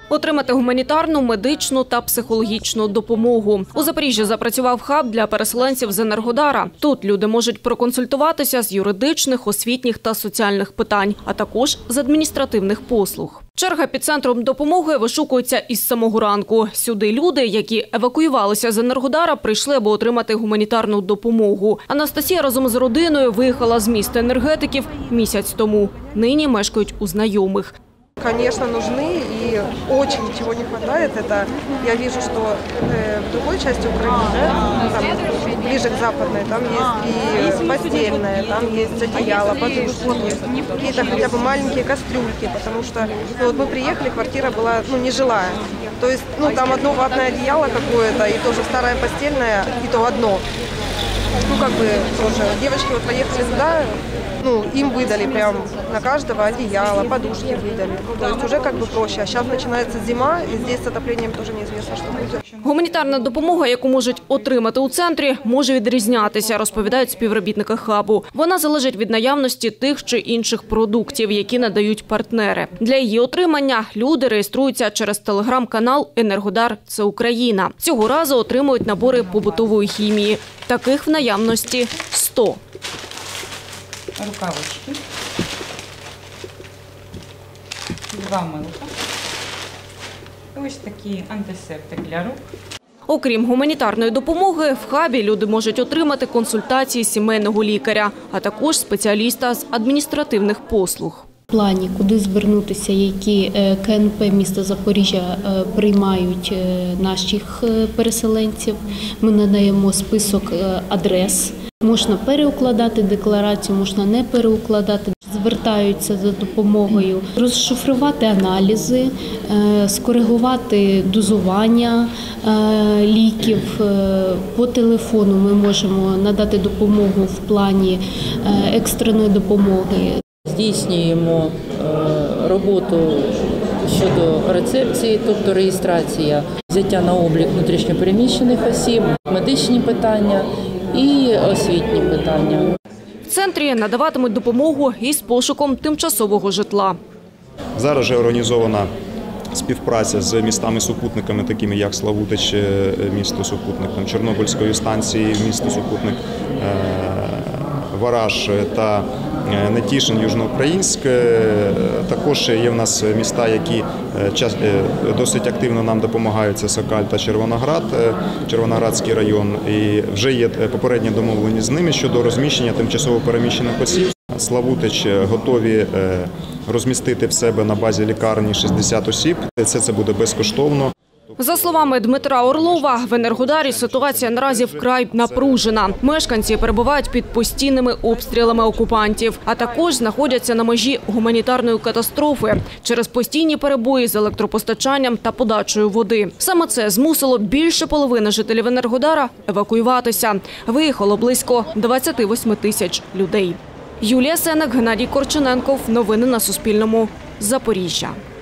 Отримати гуманітарну, медичну та психологічну допомогу. У Запоріжжі запрацював хаб для переселенців з Енергодара. Тут люди можуть проконсультуватися з юридичних, освітніх та соціальних питань, а також з адміністративних послуг. Черга під центром допомоги вишукується із самого ранку. Сюди люди, які евакуювалися з Енергодара, прийшли, аби отримати гуманітарну допомогу. Анастасія разом з родиною виїхала з міста енергетиків місяць тому. Нині мешкають у знайомих. Конечно, нужны, и очень чего не хватает. Это я вижу, что в другой части Украины, там, ближе к западной, там есть и постельное, там есть одеяло, подушки, какие-то хотя бы маленькие кастрюльки, потому что вот мы приехали, квартира была нежилая. То есть там одно ватное одеяло какое-то, и тоже старое постельное, и то одно. Тоже девочки вот поехали сюда, им выдали прям на каждого одеяло, подушки выдали. То есть уже проще. А сейчас начинается зима, и здесь с отоплением тоже неизвестно, что будет. Гуманітарна допомога, яку можуть отримати у центрі, може відрізнятися, розповідають співробітники хабу. Вона залежить від наявності тих чи інших продуктів, які надають партнери. Для її отримання люди реєструються через телеграм-канал «Енергодар – це Україна». Цього разу отримують набори побутової хімії. Таких в наявності 100. Рукавички, 2 милка, ось такий антисептик для рук. Окрім гуманітарної допомоги, в хабі люди можуть отримати консультації сімейного лікаря, а також спеціаліста з адміністративних послуг. В плані, куди звернутися, які КНП міста Запоріжжя приймають наших переселенців. Ми надаємо список адрес. Можна переукладати декларацію, можна не переукладати. Звертаються за допомогою розшифрувати аналізи, скоригувати дозування ліків. По телефону ми можемо надати допомогу в плані екстреної допомоги. Здійснюємо роботу щодо рецепції, тобто реєстрація, взяття на облік внутрішньопереміщених осіб, медичні питання і освітні питання. В центрі надаватимуть допомогу із пошуком тимчасового житла. Зараз вже організована співпраця з містами-супутниками, такими як Славутич, місто-супутник, Чорнобильської станції, місто-супутник, Вараж та Нетішин, Южноукраїнськ. Також є в нас міста, які досить активно нам допомагають. Це Сокаль та Червоноград, Червоноградський район. І вже є попередні домовлені з ними щодо розміщення тимчасово переміщених осіб. Славутич готові розмістити в себе на базі лікарні 60 осіб. Це буде безкоштовно. За словами Дмитра Орлова, в Енергодарі ситуація наразі вкрай напружена. Мешканці перебувають під постійними обстрілами окупантів, а також знаходяться на межі гуманітарної катастрофи через постійні перебої з електропостачанням та подачею води. Саме це змусило більше половини жителів Енергодара евакуюватися. Виїхало близько 28 тисяч людей. Юлія Сенек, Геннадій Корчененков. Новини на Суспільному. Запоріжжя.